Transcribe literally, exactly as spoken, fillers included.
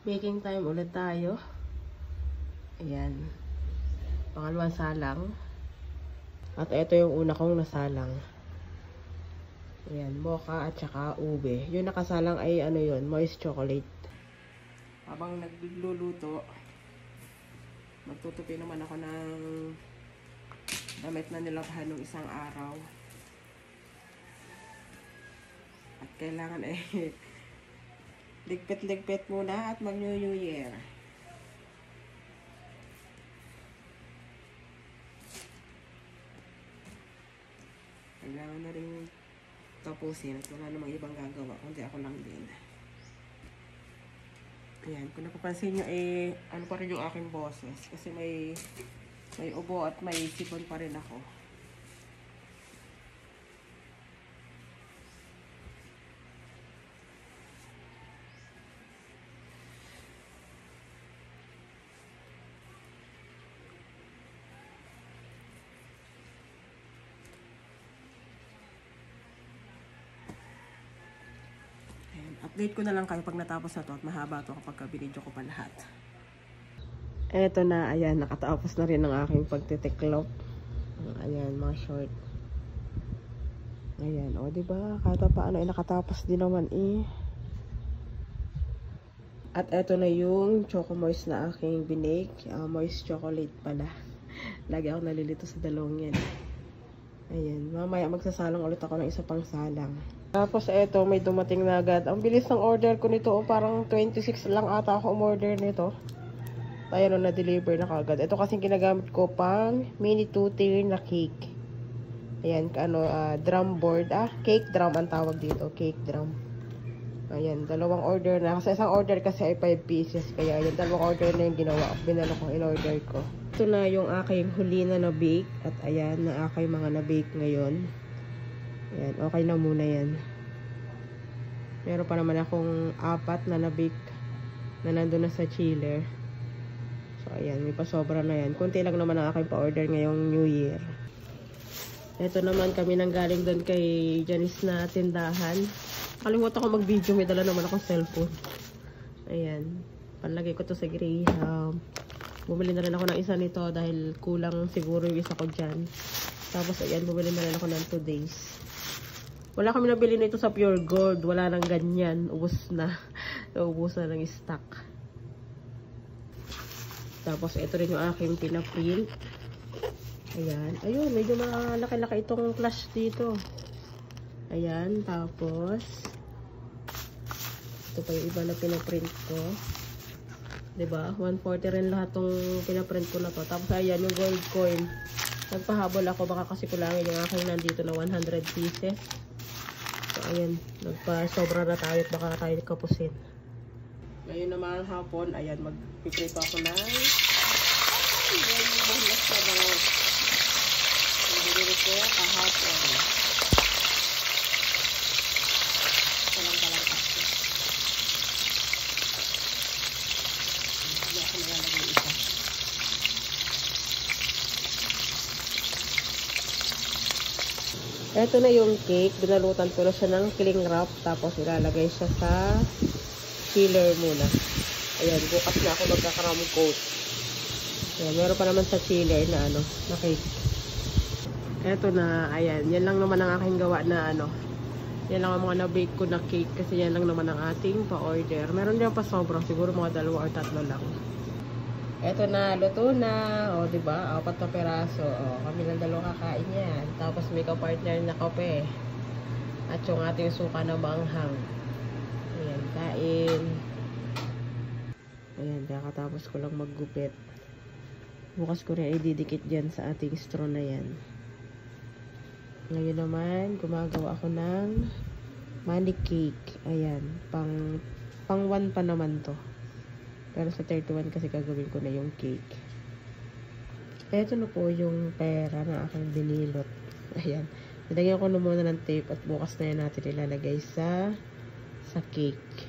Baking time ulit tayo. Ayan. Pangalawang salang. At ito yung una kong nasalang. Ayan, mocha at saka ube. Yung nakasalang ay ano yun, moist chocolate. Habang nagluluto, magtutupi naman ako ng damit na nilabhan ng isang araw. At kailangan eh ligpit-ligpit muna at mag-New New Year. Kailangan na rin tapusin at wala namang ibang gagawa kundi ako lang din. Ayan, kung napapansin nyo eh, ano pa rin yung aking boses kasi may may ubo at may sipon pa rin ako. Update ko na lang kayo pag natapos na to at mahaba to kapag binidyo ko pa lahat. Eto na, ayan, nakatapos na rin ang aking pagtitiklop. Ayan, mga short. Ayan, o diba, kahit paano ay nakatapos din naman eh. At eto na yung choco moist na aking binake. Uh, moist chocolate pala. Lagi ako nalilito sa dalawang yan. Ayan, mamaya magsasalang ulit ako ng isa pang salang. Tapos eto, may dumating na agad. Ang bilis ng order ko nito, oh, parang twenty-six lang ata ako umorder nito. Ayan, na na-deliver na kagad. Ito kasing ginagamit ko pang mini two-tier na cake. Ayan, ano, uh, drum board. Ah, cake drum ang tawag dito. Cake drum. Ayan, dalawang order na. Kasi isang order kasi ay five pieces. Kaya ayan, dalawang order na yung ginawa. Binalo ko, in-order ko. Ito na yung aking huli na na-bake. At ayan, na aking mga na-bake ngayon. Ayan, okay na muna yan. Meron pa naman akong apat na na-bake na nandun na sa chiller. So, ayan, may pasobra na yan. Kunti lang naman ang aking pa-order ngayong New Year. Ito naman kami nang galing doon kay Janice na tindahan. Kalimutan ko mag-video, may dala naman akong cellphone. Ayan, panlagay ko to sa Graham. Bumili na rin ako ng isa nito dahil kulang siguro yung isa ko dyan. Tapos ayan, bumili na rin ako ng two days. Wala kami nabili nito sa Pure Gold. Wala nang ganyan. Ubus na. Ubus na ng stock. Tapos, ito rin yung aking pinaprint. Ayan. Ayun, medyo malaki-laki itong flash dito. Ayan. Tapos, ito pa yung iba na pinaprint ko. Diba? one forty rin lahat tong pinaprint ko na to. Tapos, ayan, yung gold coin. Nagpahabol ako. Baka kasi kulangin yung aking nandito na one hundred pieces. So, ayan, nagpa-sobra na tayo at baka tayo kapusin. Ngayon naman hapon, ayan, magpiprito ako ng ayan, bulas na bangos. Nagdito ko kahapon. Salang talang kasi. Hindi ako nalalagay isa. Ito na yung cake. Binalutan ko na siya ng cling wrap. Tapos ilalagay siya sa chiller muna. Ayan, bukas na ako magkakaram coat. Ayan, meron pa naman sa chiller na ano, na cake. Ito na, ayan. Yan lang naman ang aking gawa na ano. Yan lang ang mga na-bake ko na cake. Kasi yan lang naman ang ating pa-order. Meron dyan pa sobra. Siguro mga dalawa or tatlo lang. Eto na, luto na. O, diba? Apat na peraso. O, kami ng dalawa kakain yan. Tapos may ka-partner na kape. At yung ating suka na manghang. Ayan, kain. Ayan, kakatapos ko lang maggupit. Bukas ko rin ididikit dyan sa ating straw na yan. Ngayon naman, gumagawa ako ng money cake. Ayan, pang, pang one pa naman to. Pero sa thirty-one kasi gagawin ko na yung cake. Ito na po yung pera na aking binilot. Ayan. Nilagyan ko na muna ng tape at bukas na yan natin ilalagay sa sa cake.